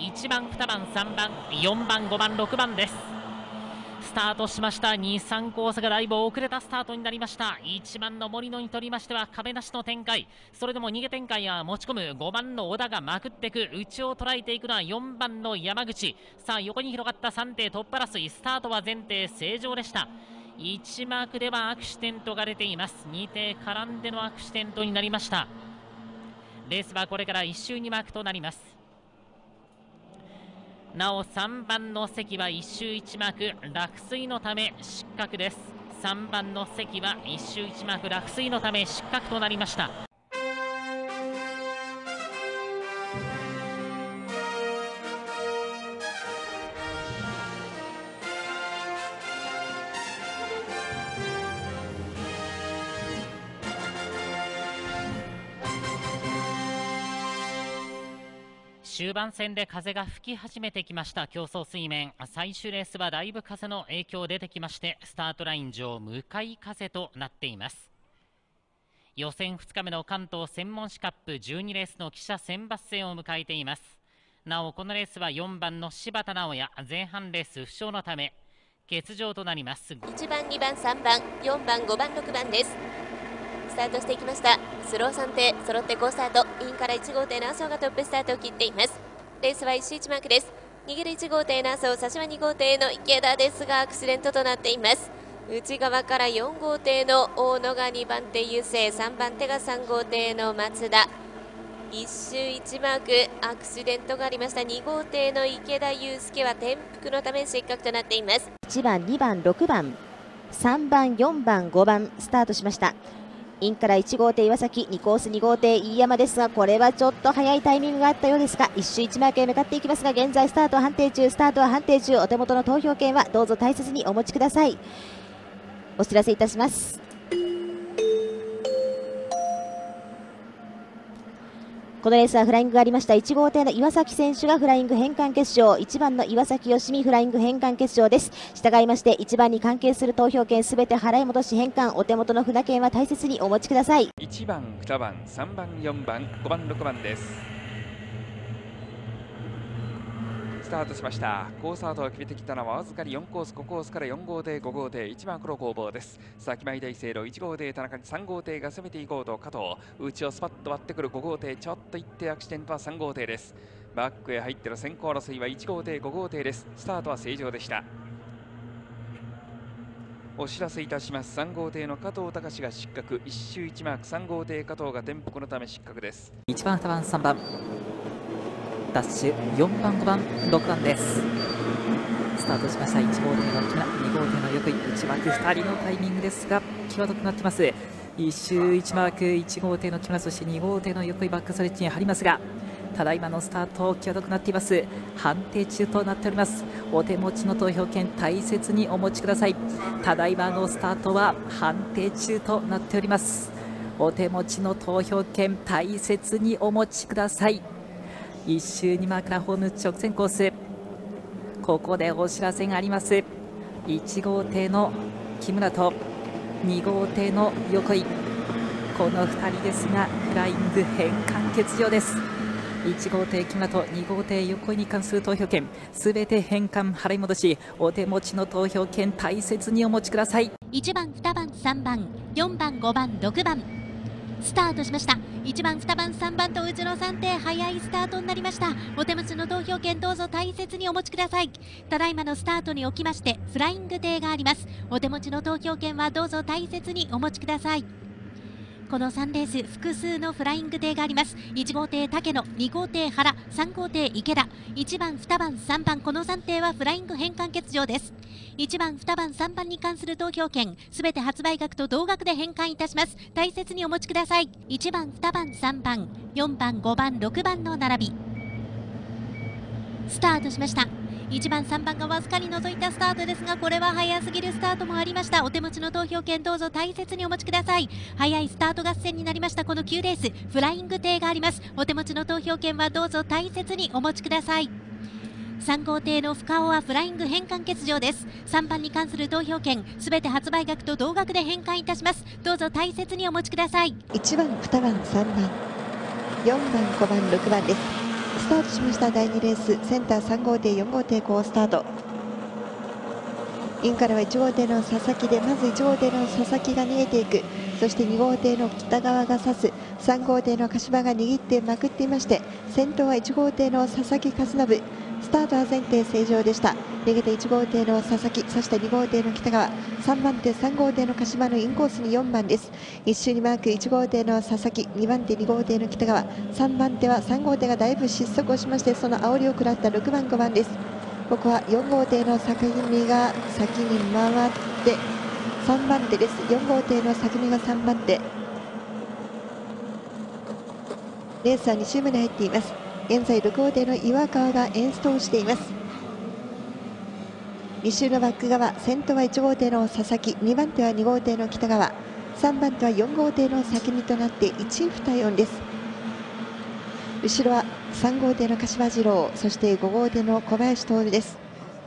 1番、2番、3番、4番、5番、6番です。スタートしました。日産コースがだいぶ遅れたスタートになりました。1番の森野にとりましては壁なしの展開、それでも逃げ展開は持ち込む。5番の小田がまくっていく。内を捉えていくのは4番の山口。さあ横に広がった3艇トップ争い、スタートは前艇正常でした。1マークではアクシデントが出ています。2艇絡んでのアクシデントになりました。レースはこれから1周2マークとなります。なお3番の関は1周1マーク落水のため失格です。3番の関は1周1マーク落水のため失格となりました。終盤戦で風が吹き始めてきました。競争水面最終レースはだいぶ風の影響出てきまして、スタートライン上向かい風となっています。予選2日目の関東専門誌カップ12レースの記者選抜戦を迎えています。なおこのレースは4番の柴田直也前半レース負傷のため欠場となります。 1番、2番、3番、4番、5番、6番です。スタートしていきました。スロー3艇揃って好スタート。インから1号艇の麻生がトップスタートを切っています。レースは1周1マークです。逃げる1号艇の麻生、差しは2号艇の池田ですがアクシデントとなっています。内側から4号艇の大野が2番手優勢、3番手が3号艇の松田。1周1マークアクシデントがありました。2号艇の池田祐介は転覆のため失格となっています。 1番、2番、6番、3番、4番、5番スタートしました。インから1号艇岩崎、2コース2号艇飯山ですが、これはちょっと早いタイミングがあったようですが、1周1マークへ向かっていきますが、現在スタートは判定中、スタートは判定中。お手元の投票券はどうぞ大切にお持ちください。お知らせいたします。このレースはフライングがありました。1号艇の岩崎選手がフライング返還決勝、1番の岩崎よしみフライング返還決勝です。従いまして1番に関係する投票権すべて払い戻し返還、お手元の札券は大切にお持ちください。 1番、2番、3番、4番、5番、6番です。スタートしました。好スタートを決めてきたのはわずかに4コース、5コースから4号艇、5号艇、1番黒攻防です。先前大聖路1号艇田中に3号艇が攻めていこうと加藤、内をスパッと割ってくる5号艇、ちょっと行ってアクシデントは3号艇です。バックへ入っての先行争いは1号艇、5号艇です。スタートは正常でした。お知らせいたします。3号艇の加藤隆が失格、1周1マーク、3号艇加藤が転覆のため失格です。 1番、2番、3番ダッシュ、4番、5番、6番です。スタートしました。1号艇の木村、2号艇の横井、内枠2人のタイミングですが際どくなってます。1周1マーク、1号艇の木村、そして2号艇の横井バックストレッチに入りますが、ただいまのスタート際どくなっています。判定中となっております。お手持ちの投票券大切にお持ちください。ただいまのスタートは判定中となっております。お手持ちの投票券大切にお持ちください。1周2マークからホーム直線コース、ここでお知らせがあります。1号艇の木村と2号艇の横井、この2人ですがフライング返還欠場です。1号艇木村と2号艇横井に関する投票券すべて返還払い戻し、お手持ちの投票券大切にお持ちください。 1番、2番、3番、4番、5番、6番スタートしました。1番、2番、3番と内の3艇早いスタートになりました。お手持ちの投票券どうぞ大切にお持ちください。ただいまのスタートにおきましてフライング艇があります。お手持ちの投票券はどうぞ大切にお持ちください。この3レース複数のフライング艇があります。1号艇竹野、2号艇原、3号艇池田、1番、2番、3番、この3艇はフライング返還欠場です。1番、2番、3番に関する投票券すべて発売額と同額で返還いたします。大切にお持ちください。1番、2番、3番、4番、5番、6番の並びスタートしました。1番、3番がわずかに除いたスタートですが、これは早すぎるスタートもありました。お手持ちの投票券どうぞ大切にお持ちください。早いスタート合戦になりました。この9レースフライング艇があります。お手持ちの投票券はどうぞ大切にお持ちください。3号艇の深尾はフライング返還欠場です。3番に関する投票券すべて発売額と同額で返還いたします。どうぞ大切にお持ちください。 1番、2番、3番、4番、5番、6番です。ススタートしました第2レース、センター3号艇4号艇好スタート。インからは1号艇の佐々木で、まず1号艇の佐々木が逃げていく。そして2号艇の北川が指す。3号艇の鹿島が握ってまくっていまして、先頭は1号艇の佐々木和信。スタートは前提正常でした。逃げて1号艇の佐々木、そして2号艇の北川、3番手3号艇の鹿島のインコースに4番です。1周にマーク1号艇の佐々木、2番手2号艇の北川、3番手は3号艇がだいぶ失速をしまして、その煽りを食らった6番5番です。ここは4号艇の先見が先に回って3番手です。4号艇の先見が3番手。レースは2周目に入っています。現在6号艇の岩川がエンストをしています。2周のバック側、先頭は1号艇の佐々木、2番手は2号艇の北川、3番手は4号艇の先見となって1位24です。後ろは3号艇の柏次郎、そして5号艇の小林徹です。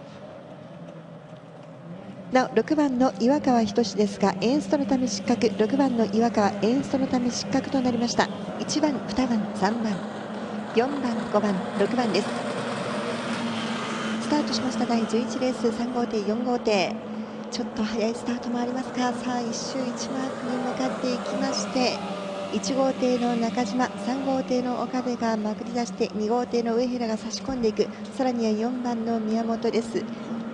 なお6番の岩川仁ですがエンストのため失格、6番の岩川エンストのため失格となりました。1番、2番、3番、4番、5番、6番です。スタートしました第11レース、3号艇4号艇、ちょっと早いスタートもありますが、さあ1周1マークに向かっていきまして、1号艇の中島、3号艇の岡部がまくり出して、2号艇の上平が差し込んでいく。さらには4番の宮本です。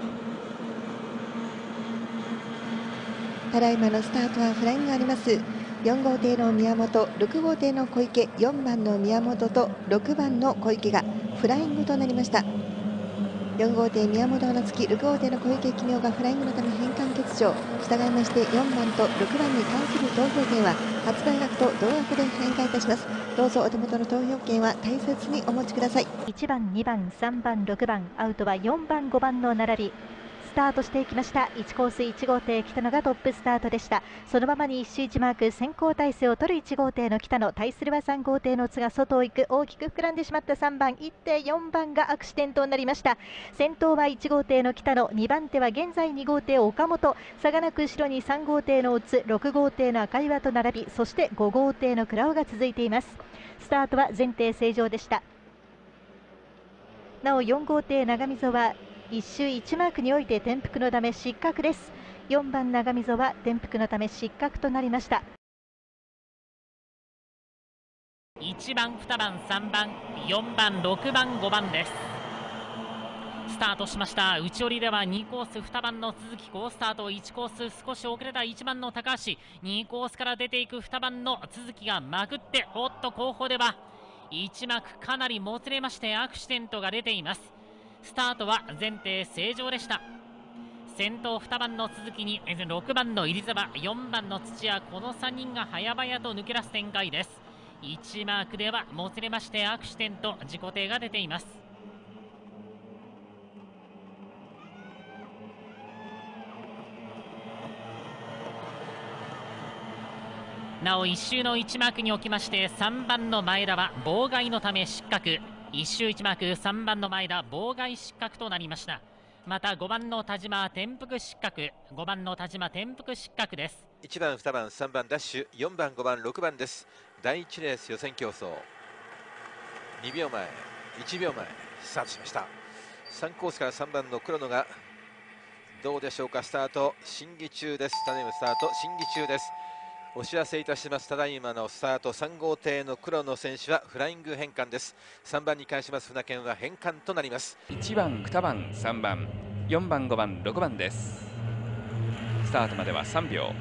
ただいまのスタートはフライングがあります。4号艇の宮本、6号艇の小池、4番の宮本と6番の小池がフライングとなりました。4号艇宮本の月、6号艇の小池公がフライングのため返還欠場。従いまして4番と6番に関する投票権は発売額と同額で返還いたします。どうぞお手元の投票権は大切にお持ちください。 1番、2番、3番、6番、アウトは4番、5番の並び。スタートしていきました。1コース1号艇北野がトップスタートでした。そのままに1周1マーク、先行体制を取る1号艇の北野、対するは3号艇の津が外を行く。大きく膨らんでしまった3番、1手4番がアクシデントになりました。先頭は1号艇の北野、2番手は現在2号艇岡本、差がなく後ろに3号艇の津、6号艇の赤岩と並び、そして5号艇の倉尾が続いています。スタートは前提正常でした。なお4号艇長溝は1周1マークにおいて転覆のため失格です。4番長溝は転覆のため失格となりました。 1番、2番、3番、4番、6番、5番です。スタートしました。内折りでは2コース2番の鈴木好スタート、1コース少し遅れた1番の高橋、2コースから出ていく2番の鈴木がまくって、おっと後方では1幕かなりもつれましてアクシデントが出ています。スタートは前提正常でした。先頭2番の鈴木に6番の入澤、4番の土屋、この3人が早々と抜け出す展開です。1マークではもつれましてアクシデント、自己停が出ています。なお1周の1マークにおきまして3番の前田は妨害のため失格。1周1マーク、3番の前田妨害失格となりました。また5番の田島転覆失格、5番の田島転覆失格です。 1番、2番、3番ダッシュ、4番、5番、6番です。第1レース予選競争2秒前、1秒前スタートしました。3コースから3番の黒野がどうでしょうか。スタート審議中です。タネムスタート審議中です。お知らせいたします。ただいまのスタート、3号艇の黒野選手はフライング変換です。3番に関します船券は変換となります。 1番、2番、3番、4番、5番、6番です。スタートまでは3秒。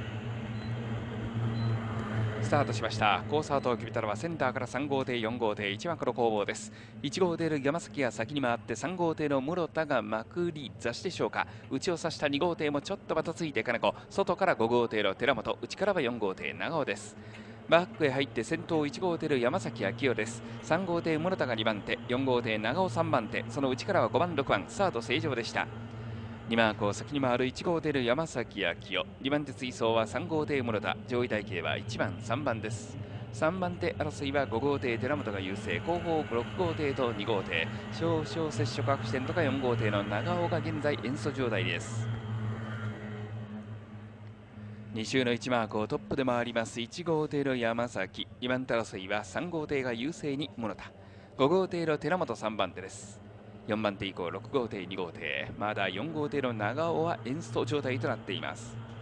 スタートしました。コースアウトを決めたのはセンターから3号艇、4号艇、1枠の攻防です。1号艇の山崎が先に回って3号艇の室田がまくり雑誌でしょうか。内を差した2号艇もちょっとバタついて金子、外から5号艇の寺本、内からは4号艇長尾です。バックへ入って先頭1号艇の山崎昭夫です。3号艇室田が2番手、4号艇長尾3番手、その内からは5番6番、スタート正常でした。2マークを先に回る1号艇の山崎昭夫、2番手追走は3号艇室田、上位台形は1番3番です。3番手争いは5号艇寺本が優勢、後方6号艇と2号艇、少々接触アクシデントが4号艇の長尾が現在演奏状態です。2周の1マークをトップで回ります1号艇の山崎、2番手争いは3号艇が優勢に室田、 5号艇の寺本3番手です。4番手以降6号艇2号艇、まだ4号艇の長尾はエンスト状態となっています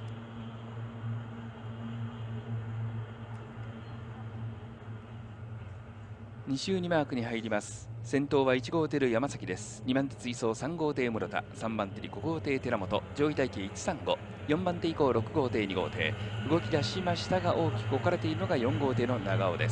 。2周2マークに入ります。先頭は1号艇の山崎です。2番手追走3号艇室田、3番手に5号艇寺本、上位体系135、4番手以降6号艇2号艇、動き出しましたが大きく置かれているのが4号艇の長尾です。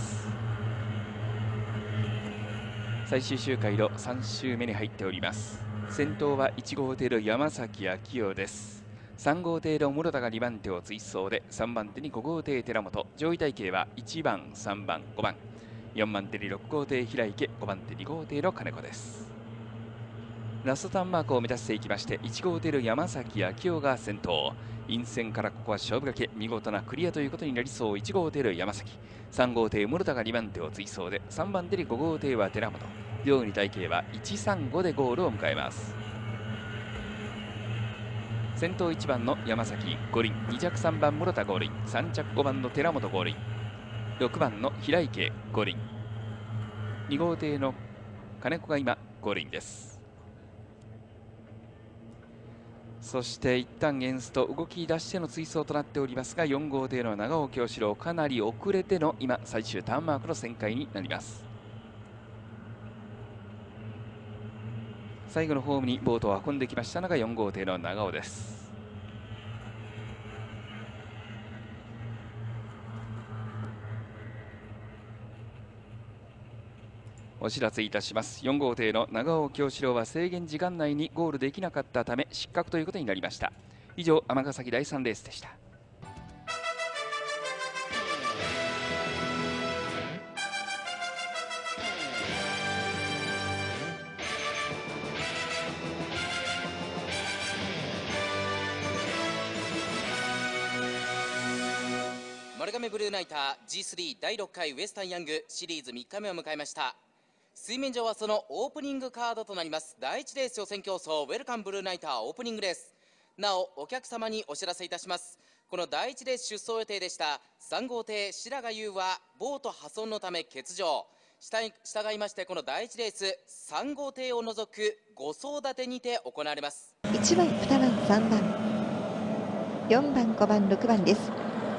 最終周回の3周目に入っております。先頭は1号艇の山崎明夫です。3号艇の室田が2番手を追走で、3番手に5号艇寺本、上位体系は1番3番5番、4番手に6号艇平池、5番手2号艇の金子です。ラストターンマークを目指していきまして、1号艇の山崎明夫が先頭、陰線からここは勝負がけ、見事なクリアということになりそう。1号艇の山崎、3号艇室田が2番手を追走で、3番手に5号艇は寺本、両2体系は135でゴールを迎えます。先頭1番の山崎五輪、2着3番室田五輪、3着5番の寺本五輪、6番の平池五輪、2号艇の金子が今五輪です。そして一旦エンスト動き出しての追走となっておりますが、4号艇の長尾京志郎かなり遅れての今最終ターンマークの旋回になります。最後のホームにボートを運んできましたのが4号艇の長尾です。お知らせいたします。4号艇の長尾京志郎は制限時間内にゴールできなかったため失格ということになりました。以上、尼崎第3レースでした。 丸亀ブルーナイター G3 第6回ウエスタンヤングシリーズ3日目を迎えました。水面上はそのオープニングカードとなります第1レース予選競争ウェルカムブルーナイターオープニングレース。なおお客様にお知らせいたします。この第1レース出走予定でした3号艇白髪優はボート破損のため欠場。従いましてこの第1レース3号艇を除く5走立てにて行われます。 1番、2番、3番、4番、5番、6番です。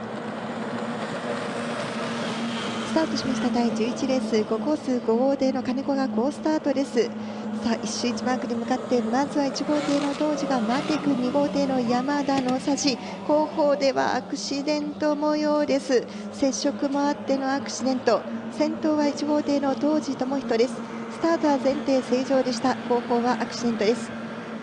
スタートしました第11レース5コース5号艇の金子が好スタートです。さあ1周1マークに向かってまずは1号艇の道次が待っていく2号艇の山田の差し、後方ではアクシデント模様です。接触もあってのアクシデント。先頭は1号艇の道次智人です。スタートは前提正常でした。後方はアクシデントです。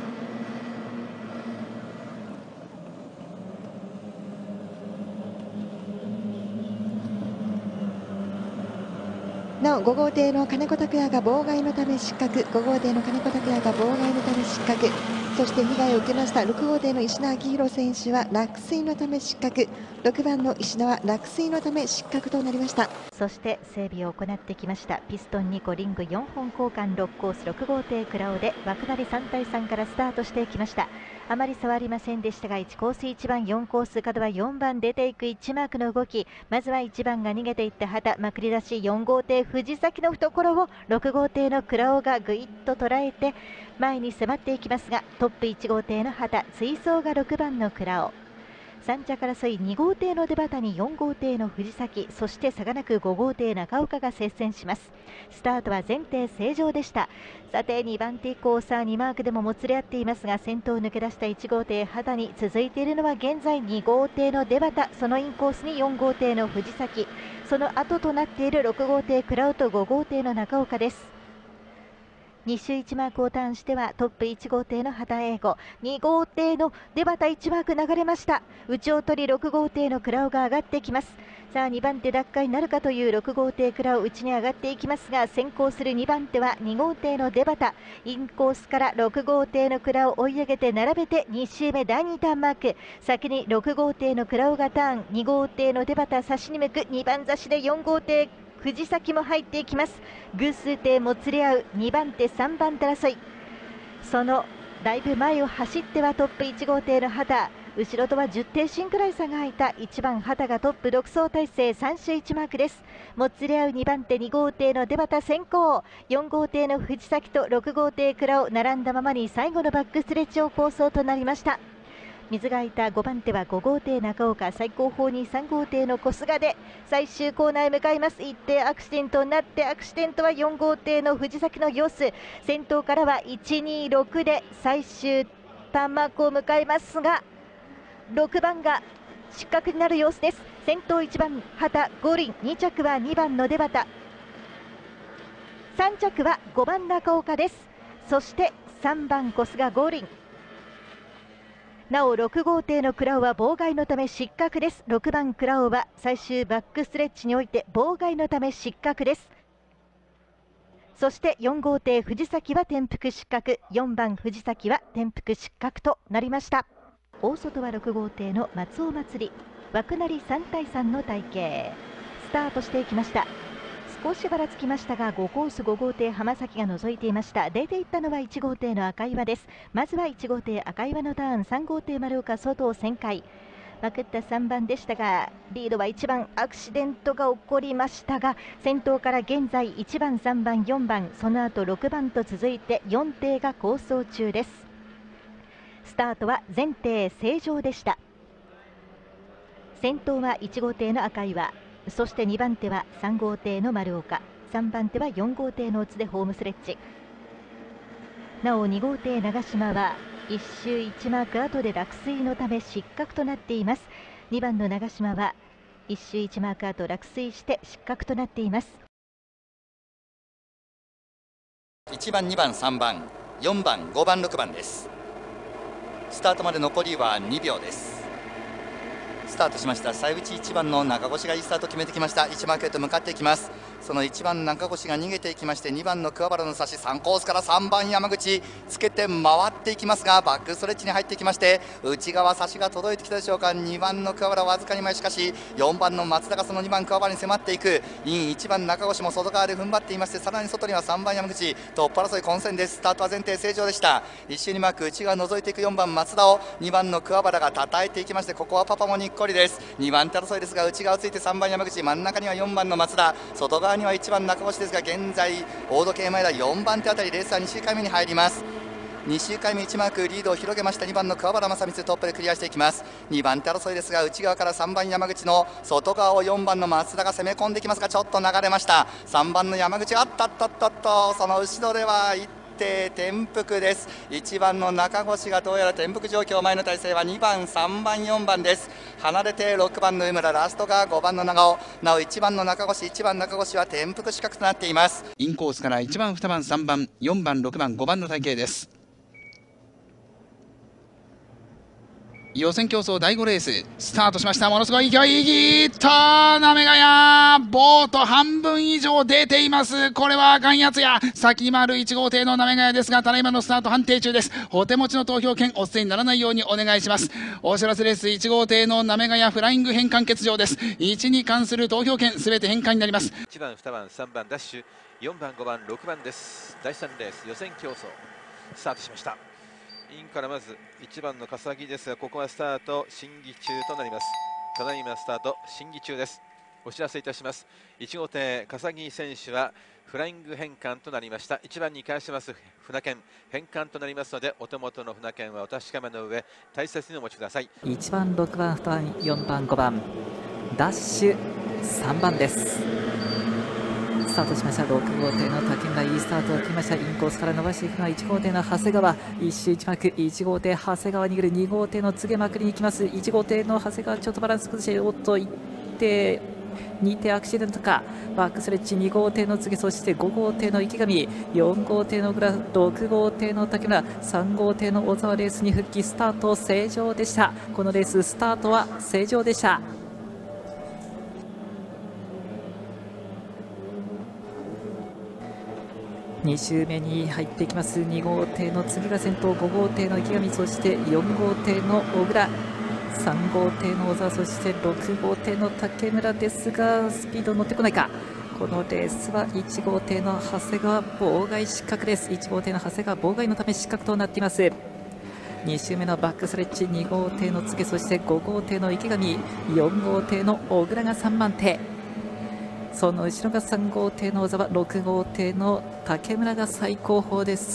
なお5号艇の金子拓也が妨害のため失格、5号艇の金子拓也が妨害のため失格、そして被害を受けました6号艇の石田明宏選手は落水のため失格、6番の石田は落水のため失格となりました。 そして整備を行ってきましたピストン2個リング4本交換6コース6号艇倉尾で枠なり3対3からスタートしてきました。あまり差はありませんでしたが1コース1番4コース角は4番出ていく1マークの動き、まずは1番が逃げていった旗まくり出し4号艇藤崎の懐を6号艇の倉尾がぐいっと捉えて前に迫っていきますが、トップ1号艇の旗追走が6番の倉尾、3着争い2号艇の出端に4号艇の藤崎、そして差がなく5号艇中岡が接戦します。スタートは前提正常でした。さて2番手以降さあ2マークでももつれ合っていますが、先頭を抜け出した1号艇肌に続いているのは現在2号艇の出端、そのインコースに4号艇の藤崎、その後となっている6号艇倉尾と5号艇の中岡です。2周1マークをターンしてはトップ1号艇の畑英吾、2号艇の出端1マーク流れました。内を取り6号艇の倉尾が上がってきます。さあ2番手奪回なるかという6号艇倉尾内に上がっていきますが、先行する2番手は2号艇の出端、インコースから6号艇の倉尾追い上げて並べて2周目第2ターンマーク、先に6号艇の倉尾がターン、2号艇の出端差しに向く2番差しで4号艇藤崎も入っていきます。偶数艇もつれ合う2番手3番手争い、そのだいぶ前を走ってはトップ1号艇の畑後ろとは10艇身くらい差が開いた1番畑がトップ独走態勢、3周1マークです。もつれ合う2番手2号艇の出端先行、4号艇の藤崎と6号艇倉尾並んだままに最後のバックストレッチを構想となりました。水が開いた5番手は5号艇中岡、最後方に3号艇の小菅で最終コーナーへ向かいます。一艇アクシデントになって、アクシデントは4号艇の藤崎の様子、先頭からは126で最終ターンマークを迎えますが、6番が失格になる様子です。先頭1番畑五輪、2着は2番の出端、3着は5番中岡です。そして3番小菅五輪、なお6号艇の倉尾は妨害のため失格です。6番倉尾は最終バックストレッチにおいて妨害のため失格です。そして4号艇藤崎は転覆失格、4番藤崎は転覆失格となりました。大外は6号艇の松尾祭り、枠なり3対3の体系、スタートしていきました。少しばらつきましたが5コース5号艇浜崎が覗いていました。出ていったのは1号艇の赤岩です。まずは1号艇赤岩のターン、3号艇丸岡外を旋回、まくった3番でしたが、リードは1番アクシデントが起こりましたが、先頭から現在1番3番4番、その後6番と続いて4艇が構想中です。スタートは全艇正常でした。先頭は1号艇の赤岩、そして2番手は3号艇の丸岡、3番手は4号艇のオツでホームスレッチ。なお2号艇長島は1周1マーク後で落水のため失格となっています。2番の長島は1周1マーク後落水して失格となっています。 1番2番3番4番5番6番です。スタートまで残りは2秒です。スタートしました。最内1番の中越がいいスタートを決めてきました。1マークへと向かっていきます。その1番中越が逃げていきまして、2番の桑原の差し、3コースから3番山口つけて回っていきますが、バックストレッチに入ってきまして、内側差しが届いてきたでしょうか。2番の桑原わずかに前、しかし4番の松田がその2番桑原に迫っていく。イン1番中越も外側で踏ん張っていまして、さらに外には3番山口、トップ争い混戦です。スタートは前提正常でした。一周にマーク、内側覗いていく4番松田を2番の桑原が叩いていきまして、ここはパパもにっこりです。2番手争いですが、内側ついて3番山口、真ん中には4番の松田、外側には1番中越ですが、現在大時計前だ4番手あたり、レースは2周回目に入ります。2周回目1マークリードを広げました2番の桑原正光、トップでクリアしていきます。2番手争いですが、内側から3番山口の外側を4番の松田が攻め込んできますが、ちょっと流れました。3番の山口、あったっとっとっと、その後ろでは転覆です。1番の中越がどうやら転覆状況、前の体勢は2番3番4番です。離れて6番の上村、ラストが5番の長尾、なお1番の中越、1番中越は転覆資格となっています。 インコースから1番2番3番4番6番5番の体系です。予選競争第5レーススタートしました。ものすごい勢い、ギーッとなめがやボート半分以上出ています。これはあかんやつや。先丸1号艇のなめがやですが、ただいまのスタート判定中です。お手持ちの投票権お捨てにならないようにお願いします。お知らせレース1号艇のなめがやフライング変換欠場です。1に関する投票権すべて返還になります。 1番2番3番ダッシュ、4番5番6番です。第3レース予選競争スタートしました。インからまず1番の笠木ですが、ここはスタート審議中となります。ただいまスタート審議中です。お知らせいたします。1号艇笠木選手はフライング変換となりました。1番に関します船券返還となりますので、お手元の船券はお確かめの上大切にお持ちください。 1番6番2番4番5番ダッシュ3番です。スタートしました。6号艇の竹村、いいスタートを切りました。インコースから伸ばしていくのは1号艇の長谷川、1周1マーク、1号艇長谷川逃げる、2号艇の告げまくりに行きます。1号艇の長谷川ちょっとバランス崩して、おっと1艇2艇アクシデントか、バックストレッチ、2号艇の告げ、そして5号艇の池上、4号艇のグラフ、6号艇の竹村、3号艇の小沢、レースに復帰。スタート正常でした。このレーススタートは正常でした。2周目に入っていきます。2号艇の次が先頭、5号艇の池上、そして4号艇の小倉、3号艇の小沢、そして6号艇の竹村ですが、スピード乗ってこないか。このレースは1号艇の長谷川妨害失格です。1号艇の長谷川妨害のため失格となっています。 2周目のバックストレッチ、2号艇の柘植、そして5号艇の池上、4号艇の小倉が3番手、その後ろが3号艇の小沢、6号艇の竹村が最後方です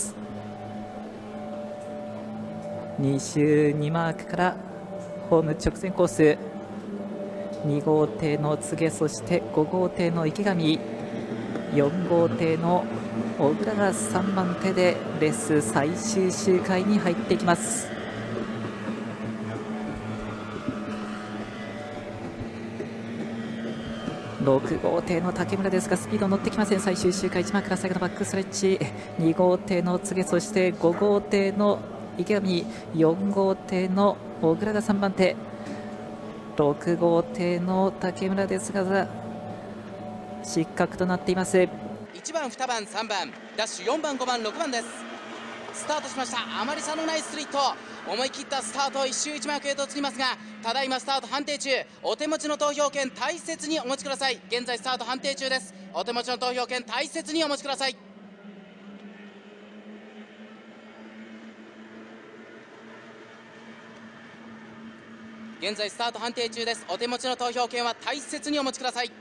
。2周2マークからホーム直線コース、2号艇の柘植、そして5号艇の池上、4号艇の小倉が3番手でレース最終周回に入っていきます。6号艇の竹村ですがスピード乗ってきません。最終周回1マークから最後のバックストレッチ、2号艇の柘植、そして5号艇の池上、4号艇の小倉が3番手、6号艇の竹村ですが失格となっています。 1番、2番、3番、ダッシュ4番、5番、6番です。スタートしました。あまり差のないスプリット、思い切ったスタート、1周1マークへと移りますが、ただいまスタート判定中。お手持ちの投票券大切にお持ちください。現在スタート判定中です。お手持ちの投票券大切にお持ちください。現在スタート判定中です。お手持ちの投票券は大切にお持ちください。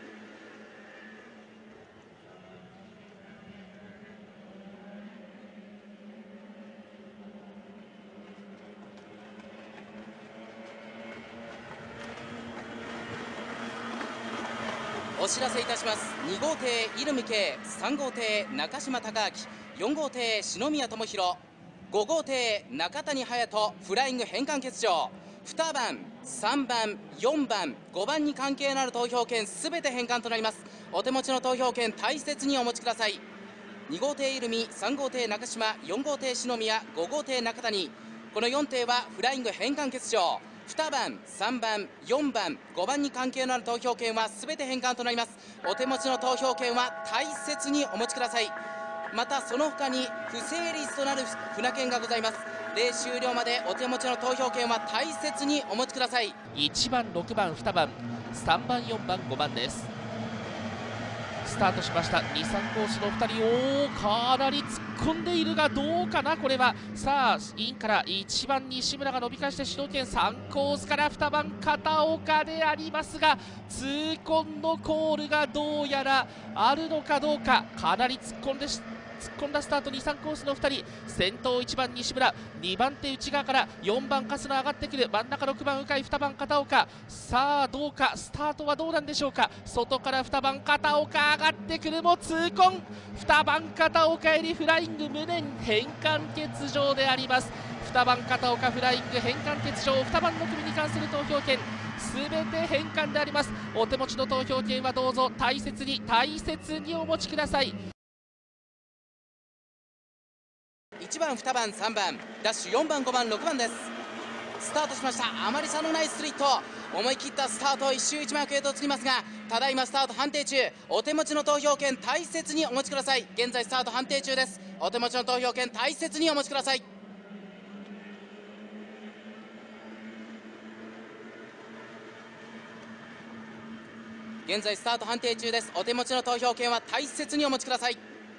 お知らせいたします。2号艇入見圭、3号艇中島貴明、4号艇篠宮智弘、5号艇中谷隼人、フライング返還欠場。2番、3番、4番、5番に関係のある投票権すべて返還となります。お手持ちの投票権大切にお持ちください。2号艇入見、3号艇中島、4号艇篠宮、5号艇中谷、この4艇はフライング返還欠場。2番、3番、4番、5番に関係のある投票権はすべて返還となります。お手持ちの投票権は大切にお持ちください。またその他に不成立となる船券がございます。レース終了までお手持ちの投票権は大切にお持ちください。 1番、6番、2番、3番、4番、5番です。スタートしました。2、3コースの2人、かなり突っ込んでいるがどうかな、これは。さあインから1番西村が伸び返して主導権、3コースから2番片岡でありますが、痛恨のコールがどうやらあるのかどうか。かなり突っ込んだスタート、2、3コースの2人、先頭1番西村、2番手内側から4番春日上がってくる、真ん中6番鵜飼、2番片岡。さあどうか、スタートはどうなんでしょうか。外から2番片岡上がってくるも痛恨、2番片岡よりフライング無念返還欠場であります。2番片岡フライング返還欠場、2番の組に関する投票権すべて返還であります。お手持ちの投票権はどうぞ大切にお持ちください。 1番、2番、3番、ダッシュ4番、5番、6番です。スタートしました。あまり差のないスプリット、思い切ったスタート、1周1マークへと移りますが、ただいまスタート判定中。お手持ちの投票権大切にお持ちください。現在スタート判定中です。お手持ちの投票権大切にお持ちください。現在スタート判定中です。お手持ちの投票権は大切にお持ちください。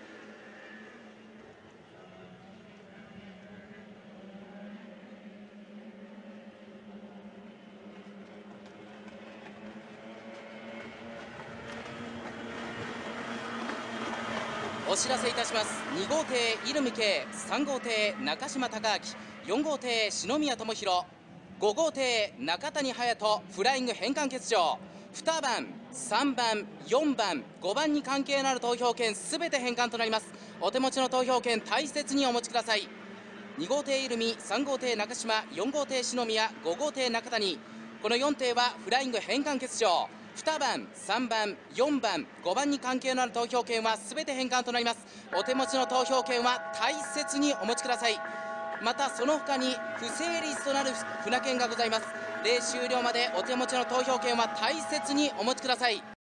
お知らせいたします。2号艇入見圭、3号艇中島貴明、4号艇篠宮智弘、5号艇中谷隼人、フライング返還欠場。2番、3番、4番、5番に関係のある投票権すべて返還となります。お手持ちの投票権大切にお持ちください。2号艇入見、3号艇中島、4号艇篠宮、5号艇中谷、この4艇はフライング返還欠場。2番、3番、4番、5番に関係のある投票権はすべて返還となります。お手持ちの投票権は大切にお持ちください。またその他に不成立となる船券がございます。レース終了までお手持ちの投票権は大切にお持ちください。